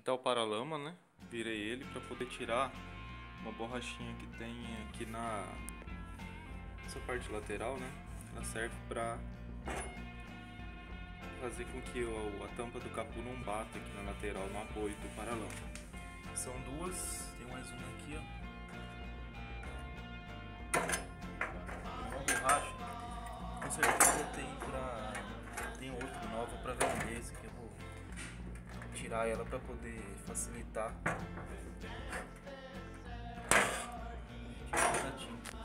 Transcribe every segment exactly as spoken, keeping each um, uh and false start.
tá o paralama, né? Virei ele para poder tirar uma borrachinha que tem aqui na essa parte lateral, né? Ela serve para fazer com que o, a tampa do capô não bata aqui na lateral, no apoio do paralama. São duas, tem mais uma aqui, ó. Uma borracha, com certeza tem pra tem outra nova para vender. Esse aqui eu vou tirar ela para poder facilitar tirar a tinta.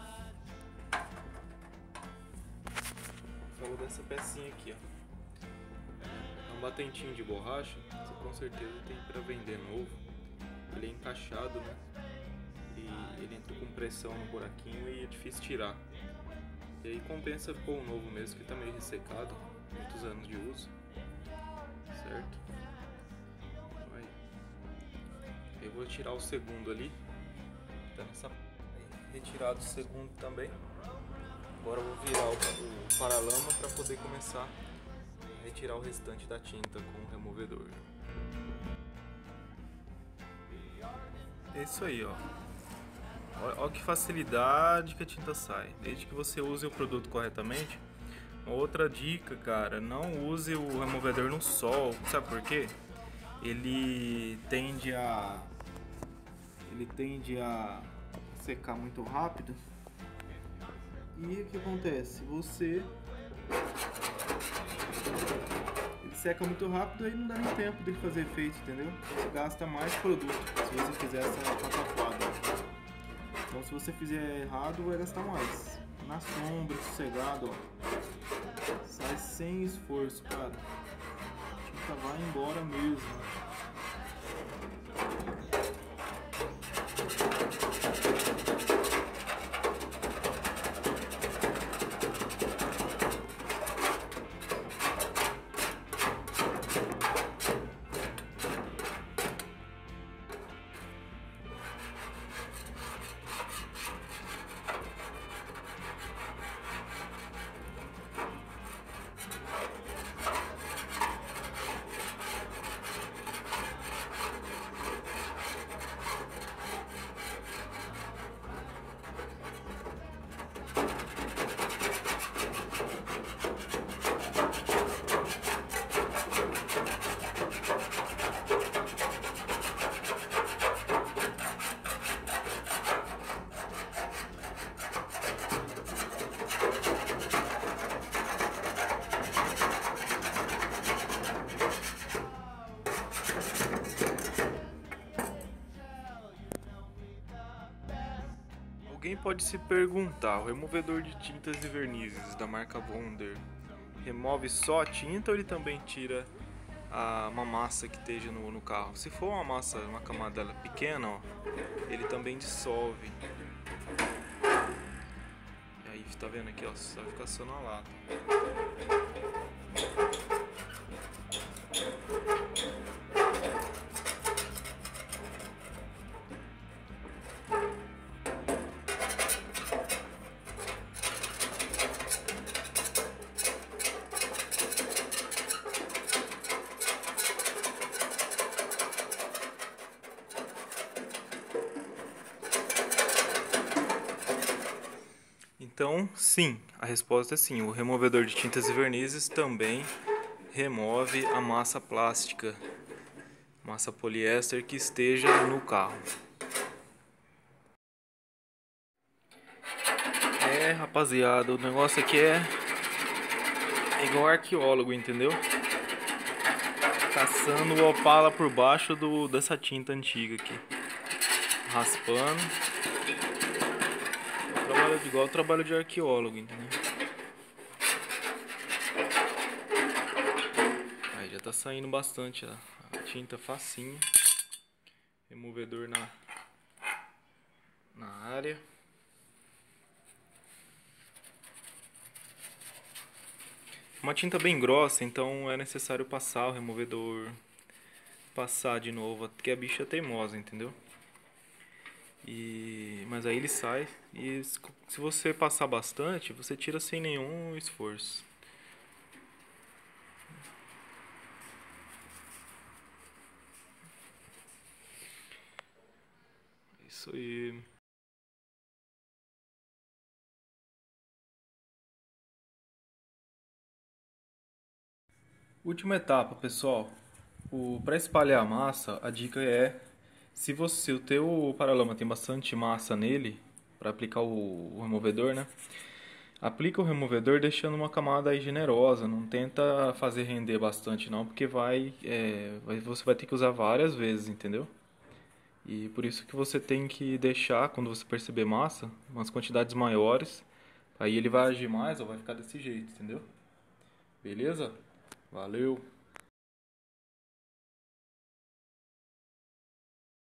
Falo dessa pecinha aqui, ó. É um batentinho de borracha, você com certeza tem para vender novo. Ele é encaixado, né? E ele entra com pressão no buraquinho e é difícil tirar. E aí compensa pôr um novo mesmo, que tá meio ressecado, muitos anos de uso, certo? Aí. Eu vou tirar o segundo ali, tá nessa aí, retirado o segundo também. Agora eu vou virar o, o paralama para poder começar a retirar o restante da tinta com o removedor. É isso aí, ó. Olha que facilidade que a tinta sai, desde que você use o produto corretamente. Outra dica, cara, não use o removedor no sol, sabe por quê? Ele tende a ele tende a secar muito rápido. E o que acontece? Você ele seca muito rápido, aí não dá nem tempo dele fazer efeito, entendeu? Você gasta mais produto se você fizer essa pataquada. Então se você fizer errado, vai gastar mais. Na sombra, sossegado, ó. Sai sem esforço, cara. A tinta vai embora mesmo. Alguém pode se perguntar, o removedor de tintas e vernizes da marca Wonder remove só a tinta ou ele também tira a, uma massa que esteja no, no carro? Se for uma massa, uma camada pequena, ó, ele também dissolve. E aí, tá vendo aqui, ó, só fica só na lata. Então, sim, a resposta é sim. O removedor de tintas e vernizes também remove a massa plástica, massa poliéster que esteja no carro. É, rapaziada, o negócio aqui é igual arqueólogo, entendeu? Caçando o Opala por baixo do, dessa tinta antiga aqui. Raspando. Trabalho igual o trabalho de arqueólogo, entendeu? Aí já tá saindo bastante a, a tinta facinho. Removedor na, na área. Uma tinta bem grossa, então é necessário passar o removedor. Passar de novo, porque a bicha é teimosa, entendeu? E, mas aí ele sai e se você passar bastante, você tira sem nenhum esforço. Isso aí. Última etapa, pessoal. O para espalhar a massa, a dica é se você o teu paralama tem bastante massa nele para aplicar o, o removedor, né? Aplica o removedor deixando uma camada aí generosa, não tenta fazer render bastante não, porque vai, é, vai você vai ter que usar várias vezes, entendeu? E por isso que você tem que deixar, quando você perceber massa, umas quantidades maiores, aí ele vai agir mais ou vai ficar desse jeito, entendeu? Beleza? Valeu!